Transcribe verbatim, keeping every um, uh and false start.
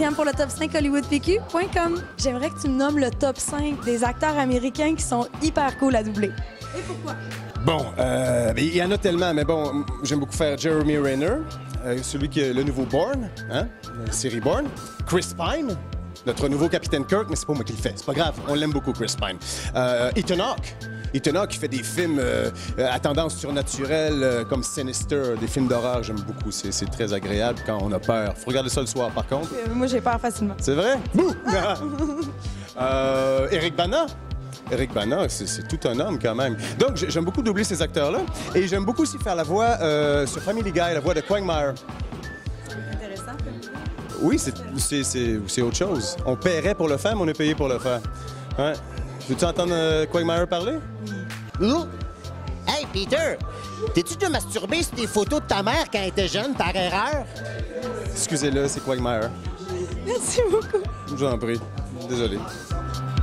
Myriam pour le top cinq hollywood p q point com. J'aimerais que tu me nommes le top cinq des acteurs américains qui sont hyper cool à doubler. Et pourquoi? Bon, euh, il y en a tellement, mais bon, j'aime beaucoup faire Jeremy Renner, euh, celui qui est le nouveau Bourne, hein, la série Bourne. Chris Pine, notre nouveau capitaine Kirk, mais c'est pas moi qui le fais, c'est pas grave, on l'aime beaucoup, Chris Pine. Euh, Ethan Hawke. Ethan Hawke qui fait des films euh, à tendance surnaturelle euh, comme Sinister, des films d'horreur, j'aime beaucoup. C'est, c'est très agréable quand on a peur. Faut regarder ça le soir, par contre. Euh, moi, j'ai peur facilement. C'est vrai? Bouh! euh, Eric Bana. Eric Bana, c'est, c'est tout un homme quand même. Donc, j'aime beaucoup doubler ces acteurs-là. Et j'aime beaucoup aussi faire la voix euh, sur Family Guy, la voix de Quagmire. Intéressant. Oui, c'est, c'est, c'est, c'est autre chose. On paierait pour le faire, mais on est payé pour le faire. Ouais. Veux-tu entendre euh, Quagmire parler? Ouh! Hey, Peter! T'es-tu déjà masturbé sur des photos de ta mère quand elle était jeune, par erreur? Excusez-le, c'est Quagmire. Merci beaucoup. Je vous en prie. Désolé.